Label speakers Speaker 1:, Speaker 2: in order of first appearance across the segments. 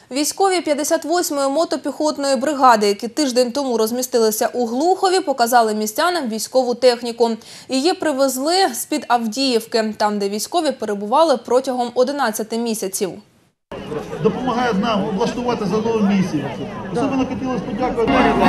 Speaker 1: Військові 58-ї мотопіхотної бригади, які тиждень тому розмістилися у Глухові, показали містянам військову техніку. Її привезли з-під Авдіївки, там, де військові перебували протягом 11 місяців.
Speaker 2: Допомагає нам облаштувати задоволені місії. Особливо хотілося подякувати.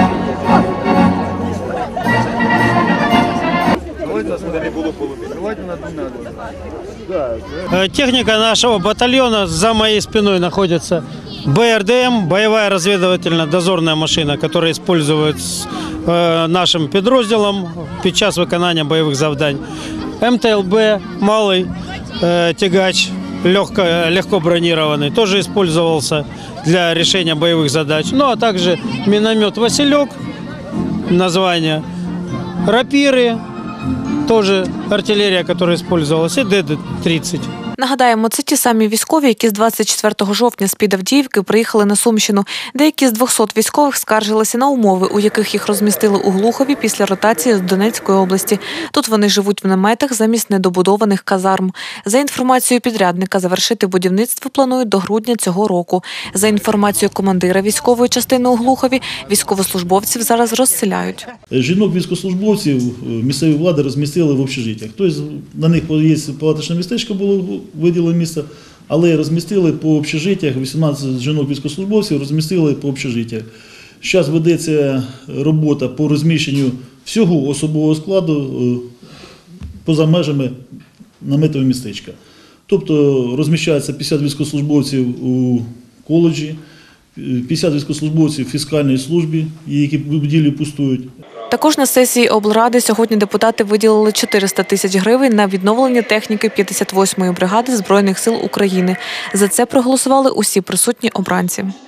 Speaker 3: Техника нашего батальона за моей спиной находится. БРДМ, боевая разведывательно-дозорная машина, которая используется нашим підрозділом під час виконання бойових завдань. МТЛБ, малый тягач, легко бронированный, тоже использовался для решения боевых задач. Ну а также миномет «Василек», название, рапиры, тоже артиллерия, которая использовалась, и ДД-30.
Speaker 4: Нагадаємо, це ті самі військові, які з 24 жовтня з-під Авдіївки приїхали на Сумщину. Деякі з 200 військових скаржилися на умови, у яких їх розмістили у Глухові після ротації з Донецької області. Тут вони живуть в наметах замість недобудованих казарм. За інформацією підрядника, завершити будівництво планують до грудня цього року. За інформацією командира військової частини у Глухові, військовослужбовців зараз розселяють.
Speaker 2: Жінок-військовослужбовців місцеві влади розмістили в общежиттях. Тобто на них є палаточне містечко, було виділено місце, але розмістили по общежиттях, 18 жінок-військовослужбовців розмістили по общежиттях. Зараз ведеться робота по розміщенню всього особового складу поза межами наметового містечка. Тобто розміщається 50 військовослужбовців у коледжі, 50 військовослужбовців в фіскальній службі, які в будівлі пустують.
Speaker 4: Також на сесії облради сьогодні депутати виділили 400 тисяч гривень на відновлення техніки 58-ї бригади Збройних сил України. За це проголосували усі присутні обранці.